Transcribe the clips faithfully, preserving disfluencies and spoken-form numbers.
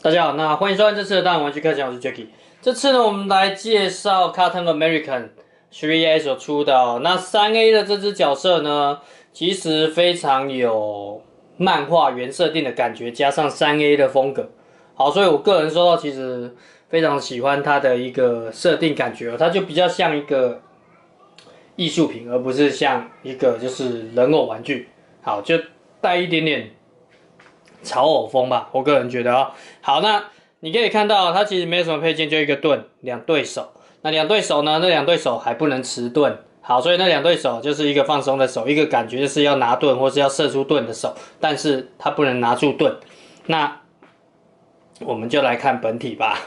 大家好，那欢迎收看这次的大人玩具开讲，我是 Jacky。这次呢，我们来介绍 Cartoon American 三 A 所出的、哦、那三 A 的这只角色呢，其实非常有漫画原设定的感觉，加上三 A 的风格。好，所以我个人说到，其实非常喜欢它的一个设定感觉、哦，它就比较像一个艺术品，而不是像一个就是人偶玩具。好，就带一点点潮偶风吧，我个人觉得啊、哦。好，那你可以看到它其实没有什么配件，就一个盾，两对手。那两对手呢？那两对手还不能持盾。好，所以那两对手就是一个放松的手，一个感觉就是要拿盾或是要射出盾的手，但是它不能拿住盾。那我们就来看本体吧。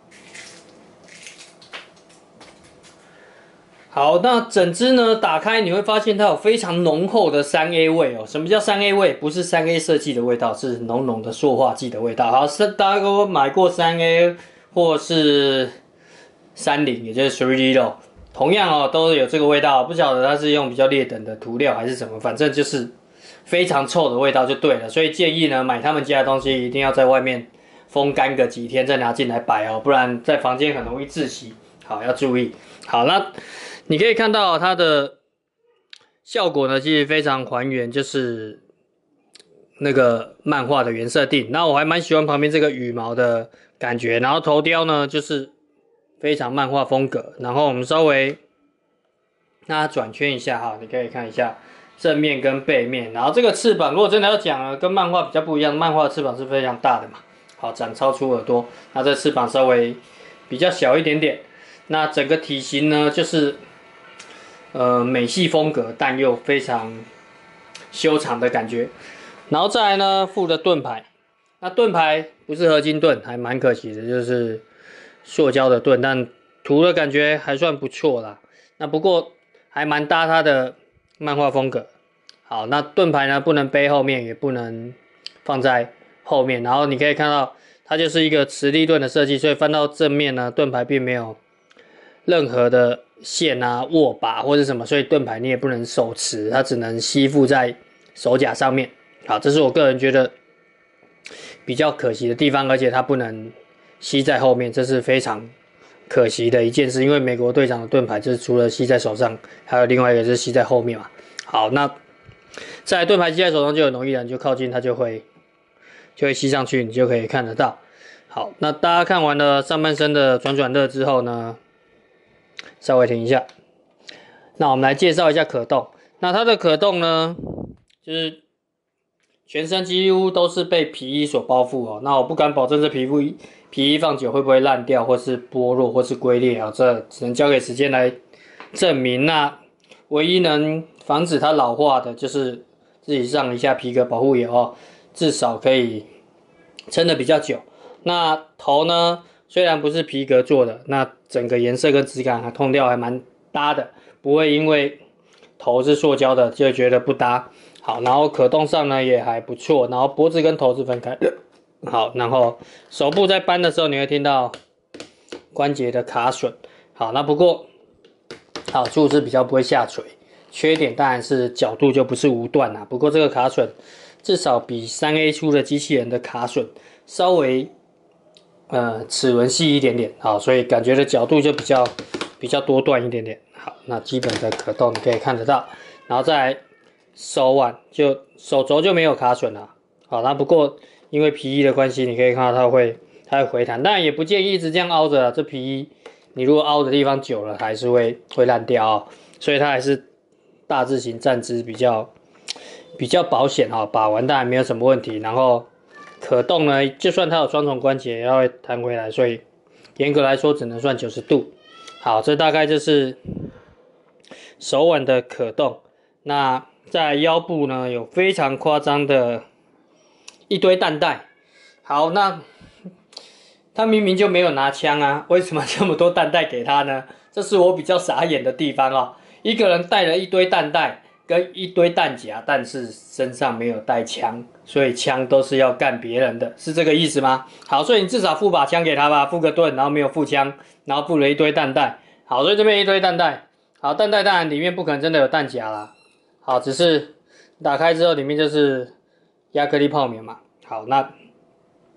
好，那整只呢打开你会发现它有非常浓厚的三 A 味哦。什么叫三 A 味？不是三 A 设计的味道，是浓浓的塑化剂的味道。好，是大家都买过三 A 或是三零，也就是 三 D 咯，同样哦都有这个味道。不晓得它是用比较劣等的涂料还是什么，反正就是非常臭的味道就对了。所以建议呢买他们家的东西一定要在外面风干个几天再拿进来摆哦，不然在房间很容易窒息。好，要注意。好，那你可以看到它的效果呢，其实非常还原，就是那个漫画的原设定。那我还蛮喜欢旁边这个羽毛的感觉，然后头雕呢就是非常漫画风格。然后我们稍微让它转圈一下哈，你可以看一下正面跟背面。然后这个翅膀，如果真的要讲了，跟漫画比较不一样，漫画的翅膀是非常大的嘛，好，长超出耳朵。那这翅膀稍微比较小一点点。那整个体型呢，就是呃美系风格，但又非常修长的感觉。然后再来呢，附的盾牌，那盾牌不是合金盾，还蛮可惜的，就是塑胶的盾，但涂的感觉还算不错啦。那不过还蛮搭它的漫画风格。好，那盾牌呢不能背后面，也不能放在后面。然后你可以看到，它就是一个磁力盾的设计，所以翻到正面呢，盾牌并没有任何的线啊、握把或者什么，所以盾牌你也不能手持，它只能吸附在手甲上面。好，这是我个人觉得比较可惜的地方，而且它不能吸在后面，这是非常可惜的一件事。因为美国队长的盾牌就是除了吸在手上，还有另外一个是吸在后面嘛。好，那在盾牌吸在手上就很容易了，你就靠近它就会就会吸上去，你就可以看得到。好，那大家看完了上半身的转转乐之后呢，稍微停一下。那我们来介绍一下可动。那它的可动呢，就是全身几乎都是被皮衣所包覆哦。那我不敢保证这皮肤皮衣放久会不会烂掉，或是剥落，或是龟裂啊，这只能交给时间来证明。那唯一能防止它老化的，就是自己上一下皮革保护油哦，至少可以撑得比较久。那头呢，虽然不是皮革做的，那整个颜色跟质感还通调还蛮搭的，不会因为头是塑胶的就觉得不搭。好，然后可动上呢也还不错，然后脖子跟头是分开的。好，然后手部在搬的时候你会听到关节的卡榫。好，那不过好处是比较不会下垂，缺点当然是角度就不是无段啦。不过这个卡榫至少比三 A 出的机器人的卡榫稍微呃齿轮细一点点。好，所以感觉的角度就比较比较多段一点点。好，那基本的可动你可以看得到，然后再来手腕就手肘就没有卡榫了。好，那不过因为皮衣的关系，你可以看到它会它会回弹，当然也不建议一直这样凹着啦。这皮衣你如果凹的地方久了，还是会会烂掉哦。所以它还是大字型站姿比较比较保险哈、哦，把玩当然没有什么问题。然后可动呢，就算它有双重关节，也会弹回来，所以严格来说只能算九十度。好，这大概就是手腕的可动。那在腰部呢，有非常夸张的一堆弹带。好，那他明明就没有拿枪啊，为什么这么多弹带给他呢？这是我比较傻眼的地方哦。一个人带了一堆弹带跟一堆弹夹，但是身上没有带枪，所以枪都是要干别人的，是这个意思吗？好，所以你至少附把枪给他吧，附个盾，然后没有附枪，然后附了一堆弹带。好，所以这边一堆弹带。好，弹带当然里面不可能真的有弹夹啦。好，只是打开之后里面就是亚克力泡棉嘛。好，那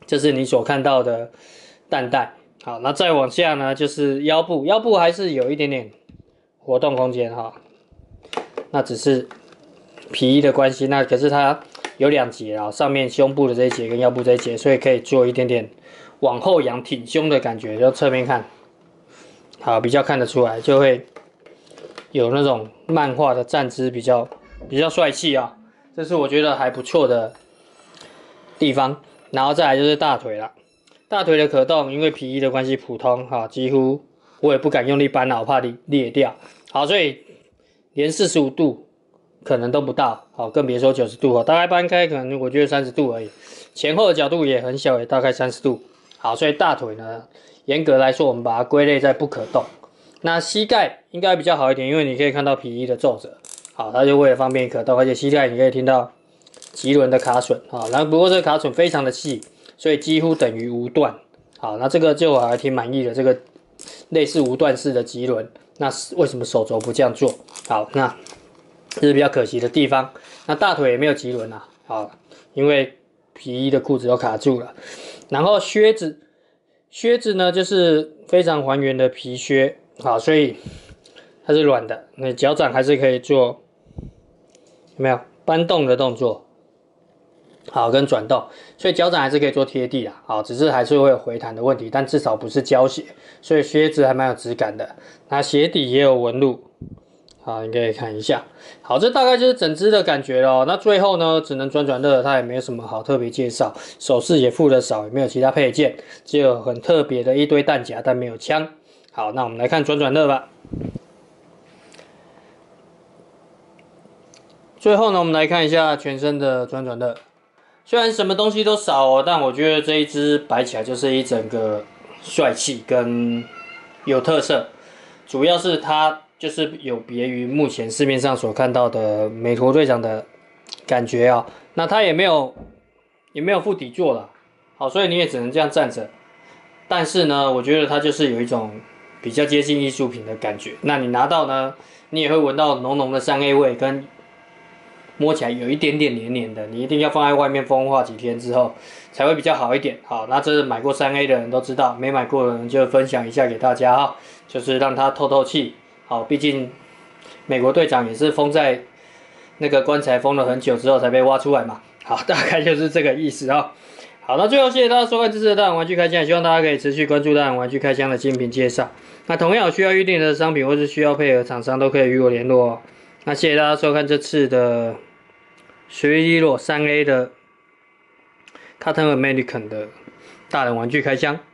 这是你所看到的弹带。好，那再往下呢，就是腰部，腰部还是有一点点活动空间哈。那只是皮衣的关系，那可是它有两节啊，上面胸部的这一节跟腰部这一节，所以可以做一点点往后仰挺胸的感觉，就侧面看，好，比较看得出来，就会有那种漫画的站姿，比较比较帅气啊，这是我觉得还不错的地方。然后再来就是大腿了，大腿的可动，因为皮衣的关系普通哈，几乎我也不敢用力扳了，我怕裂掉。好，所以连四十五度可能都不到，好，更别说九十度哦，大概搬开可能我觉得三十度而已，前后的角度也很小，也大概三十度。好，所以大腿呢，严格来说我们把它归类在不可动。那膝盖应该比较好一点，因为你可以看到皮衣的皱褶，好，它就为了方便可动，而且膝盖你可以听到棘轮的卡榫，好，然后不过这个卡榫非常的细，所以几乎等于无断。好，那这个就我还挺满意的，这个类似无断式的棘轮。那为什么手肘不这样做？好，那这是比较可惜的地方。那大腿也没有棘轮啊，好，因为皮衣的裤子都卡住了。然后靴子，靴子呢就是非常还原的皮靴，好，所以它是软的，那脚掌还是可以做有没有搬动的动作？好，跟转动，所以脚掌还是可以做贴地啦，好，只是还是会有回弹的问题，但至少不是胶鞋，所以靴子还蛮有质感的。那鞋底也有纹路，好，你可以看一下。好，这大概就是整只的感觉咯。那最后呢，只能转转乐，它也没有什么好特别介绍，首饰也附的少，也没有其他配件，只有很特别的一堆弹夹，但没有枪。好，那我们来看转转乐吧。最后呢，我们来看一下全身的转转乐。虽然什么东西都少哦，但我觉得这一只摆起来就是一整个帅气跟有特色。主要是它就是有别于目前市面上所看到的美国队长的感觉啊、哦。那它也没有也没有附底座了，好，所以你也只能这样站着。但是呢，我觉得它就是有一种比较接近艺术品的感觉。那你拿到呢，你也会闻到浓浓的三 A 味跟。摸起来有一点点黏黏的，你一定要放在外面风化几天之后才会比较好一点。好，那这是买过三 A 的人都知道，没买过的人就分享一下给大家哈，就是让它透透气。好，毕竟美国队长也是封在那个棺材封了很久之后才被挖出来嘛。好，大概就是这个意思啊。好，那最后谢谢大家收看这次的大人玩具开箱，也希望大家可以持续关注大人玩具开箱的精品介绍。那同样有需要预定的商品或是需要配合厂商都可以与我联络哦。那谢谢大家收看这次的随机洛三 A 的 Cotton American 的大人玩具开箱。